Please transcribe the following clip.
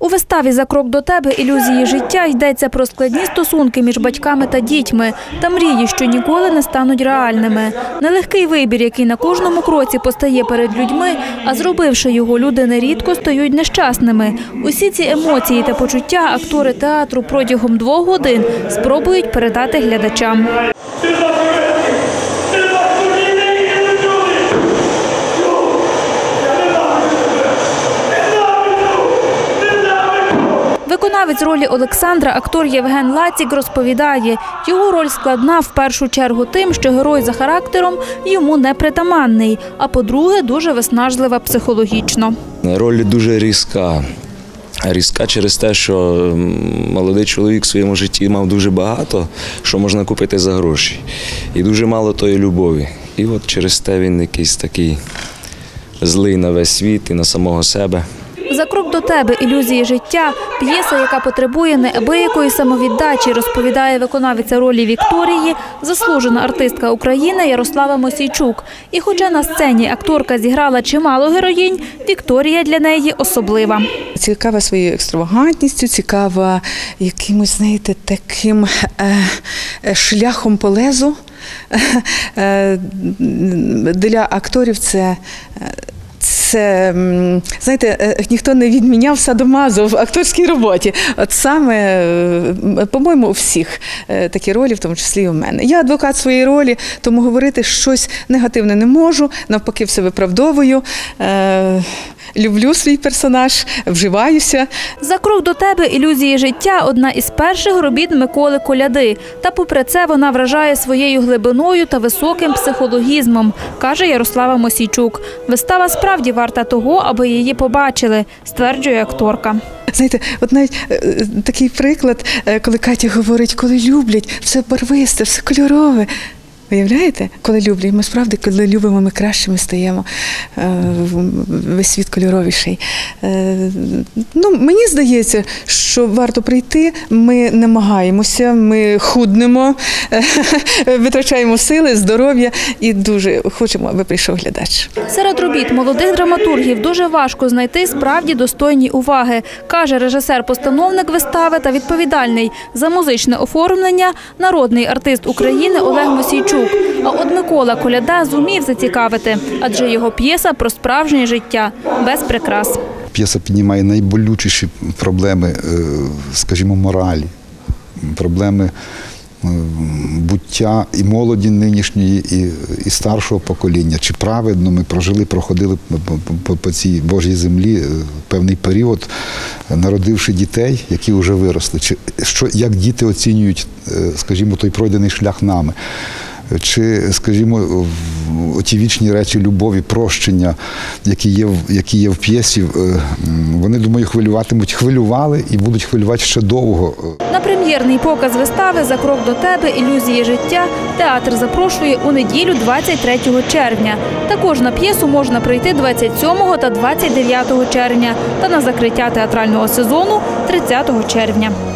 У виставі «За крок до тебе. Ілюзії життя» йдеться про складні стосунки між батьками та дітьми та мрії, що ніколи не стануть реальними. Нелегкий вибір, який на кожному кроці постає перед людьми, а зробивши його, люди нерідко стають нещасними. Усі ці емоції та почуття актори театру протягом 2 годин спробують передати глядачам. Виконавець ролі Олександра, актор Євген Лацік, розповідає, його роль складна в першу чергу тим, що герой за характером йому непритаманний, а по-друге, дуже виснажлива психологічно. Роль дуже різка. Різка через те, що молодий чоловік в своєму житті мав дуже багато, що можна купити за гроші. І дуже мало тої любові. І от через те він якийсь такий злий на весь світ і на самого себе. «За крок до тебе. Ілюзії життя» – п'єса, яка потребує неабиякої самовіддачі, розповідає виконавиця ролі Вікторії, заслужена артистка України Ярослава Мосійчук. І хоча на сцені акторка зіграла чимало героїнь, Вікторія для неї особлива. Цікава своєю екстравагантністю, цікава якимось, знаєте, таким шляхом по лезу. Для акторів це, знаєте, ніхто не відміняв садомазо в акторській роботі. От саме, по-моєму, у всіх такі ролі, в тому числі і у мене. Я адвокат своєї ролі, тому говорити щось негативне не можу, навпаки, все виправдовую. Люблю свій персонаж, вживаюся. «За крок до тебе. Ілюзії життя» – одна із перших робіт Миколи Коляди. Та попри це вона вражає своєю глибиною та високим психологізмом, каже Ярослава Мосійчук. Вистава справді варта того, аби її побачили, стверджує акторка. Знаєте, от навіть такий приклад, коли Катя говорить, коли люблять, все барвисте, все кольорове. Виявляєте? Коли люблять, ми справді, коли любимо, ми кращими стаємо, весь світ кольоровіший. Мені здається, що варто прийти, ми намагаємося, ми худнемо, витрачаємо сили, здоров'я і дуже хочемо, аби прийшов глядач. Серед робіт молодих драматургів дуже важко знайти справді достойні уваги, каже режисер-постановник вистави та відповідальний за музичне оформлення народний артист України Олег Мосійчук. А от Микола Коляда зумів зацікавити, адже його п'єса про справжнє життя, без прикрас. П'єса піднімає найболючіші проблеми, скажімо, моралі, проблеми буття і молоді нинішньої, і старшого покоління. Чи праведно ми проходили по цій Божій землі певний період, народивши дітей, які вже виросли. Як діти оцінюють, скажімо, той пройдений шлях нами. Чи, скажімо, ті вічні речі любові, прощення, які є в п'єсі, вони, думаю, хвилювали і будуть хвилювати ще довго. На прем'єрний показ вистави «За крок до тебе. Ілюзії життя» театр запрошує у неділю 23 червня. Також на п'єсу можна прийти 27 та 29 червня та на закриття театрального сезону 30 червня.